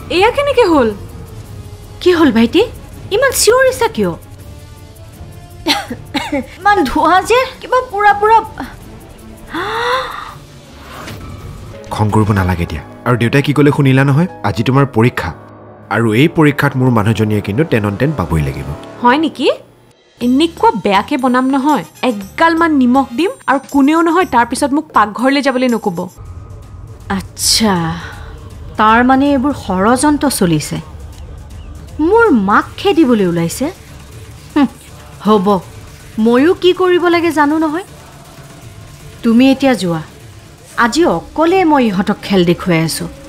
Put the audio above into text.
এয়া কেনেকে হ'ল? কি হ'ল ভাইটি? ইমান চিঞৰিছা কিয়? ইমান ধোঁৱা যে কিবা পুৰা খং কৰিব নালাগে দিয়া। আৰু দেউতাই কি ক'লে শুনিলা নহয়? আজি তোমাৰ পৰীক্ষা, আৰু এই পৰীক্ষাত মোৰ মানুহজনীয়ে কিন্তু 10 on 10 পাবই লাগিব। হয় নেকি? এনেকুৱা বেয়াকে বনাম নহয়, একগালমান নিমখ দিম আৰু কোনেও নহয় তাৰপিছত মোক পাকঘৰলৈ যাবলৈ নক'ব। আচ্ছা, তাৰ মানে এইবোৰ ষড়যন্ত্ৰ চলিছে, মোৰ মাক খেদিবলৈ ওলাইছে। হ'ব, ময়ো কি কৰিব লাগে জানো নহয়। তুমি এতিয়া যোৱা, আজি অকলে মই ইহঁতক খেল দেখুৱাই আছোঁ।